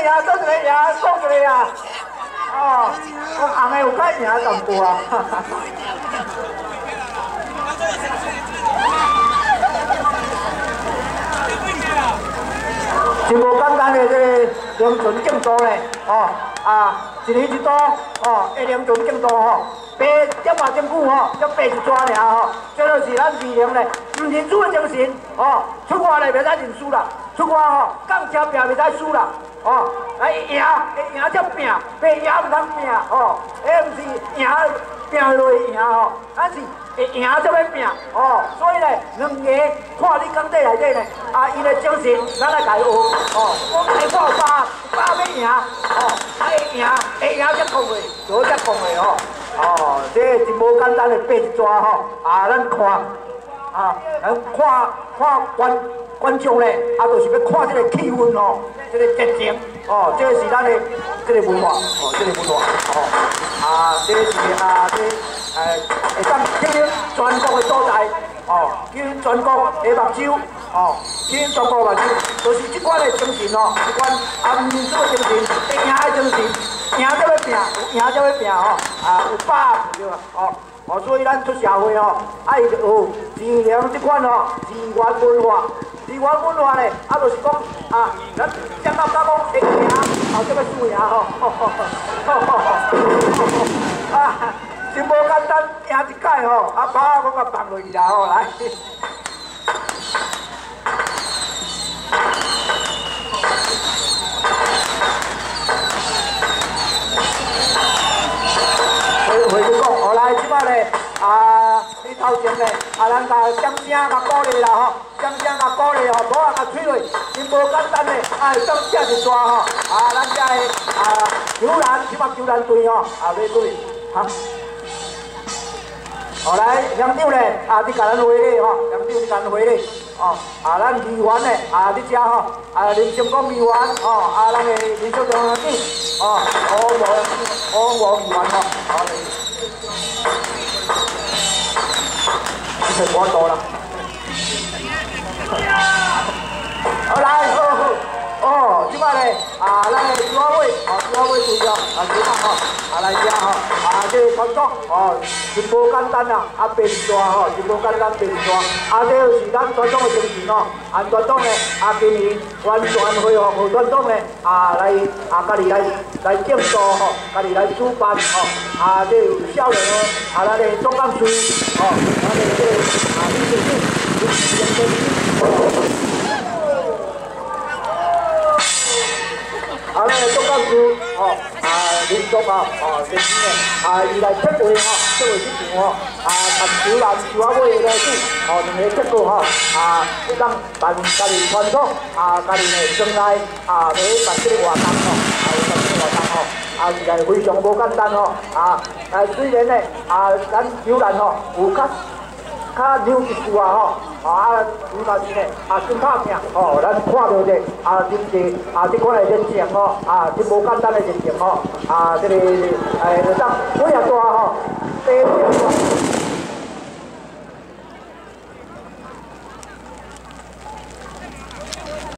赢，做一个赢，讲一个赢。哦，我红的有较赢淡薄啊。真无简单的这个灵存竞渡咧，哦一年一度哦，的灵存竞渡吼，爬点偌真久吼，才爬一逝尔吼，这就是咱二零咧，唔认输的精神哦，出外咧袂使认输啦，出外吼讲车拼袂使输啦，哦，来赢才拼，袂赢唔通拼哦，迄毋是赢拼落去赢吼，咱是。 会赢才要拼哦，所以咧，两个看你工地内底咧，伊的精神，咱来家学哦。我来看8要赢哦，会赢才讲话，所才讲话哦。哦，这真无简单的爬一逝吼，咱看咱看观众咧，就是要看这个气氛哦，这个热情哦，这是咱的这个文化哦，这个文化哦，这是会当吸引全国的所在哦，吸引全国的目睭哦，吸引全国目睭，就是这款的精神哦，这款唔认输的精神，会赢的精神，赢才要拼，赢才要拼哦，有把握对吧？哦，所以咱出社会哦，爱学自然这款哦，自然文化。 自然文化咧，就是讲咱讲到讲会赢，才要输赢吼，真无简单，赢一届吼，把我甲放落去啦吼，来。回去讲，来，即摆咧，你头前咧，咱甲掌声甲鼓励啦吼，掌声甲鼓励吼，鼓啊甲吹落，真无简单咧，当写一段吼，咱遮个球篮，即摆球篮队吼，要对，哈。来，乡长咧，你甲咱回礼吼，乡长你甲咱回礼，咱议员咧，你遮吼，林成功议员，咱的林小长长，黄议员吼，你太过多啦。来，即摆咧，咱的组委会，队哦，主办吼，来遮吼，这个团长真无简单啦，爬一逝吼，真无简单爬一逝，这就是咱传统的精神吼，传统的今年完全会和传统的来家己来竞渡吼，家己来主办吼，这有少年的咱的总干事吼，咱的这个李主任。 咱个总干事林总年轻的伊来策划策划这场球篮球仔尾的主两个结果要当办家己传统家己的庄内要办这个活动有办这个活动是来非常无简单虽然咧咱球篮有较扭一句有当时咧真拍拼咱看到者真济这款的热情真无简单的热情这个当每下